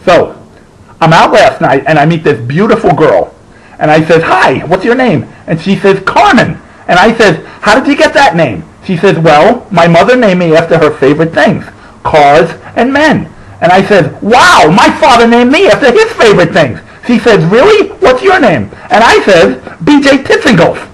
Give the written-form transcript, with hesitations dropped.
So, I'm out last night and I meet this beautiful girl. And I says, "Hi, what's your name?" And she says, "Carmen." And I says, "How did you get that name?" She says, "Well, my mother named me after her favorite things, cars and men." And I said, "Wow, my father named me after his favorite things." She says, "Really? What's your name?" And I says, "BJ Tissingles."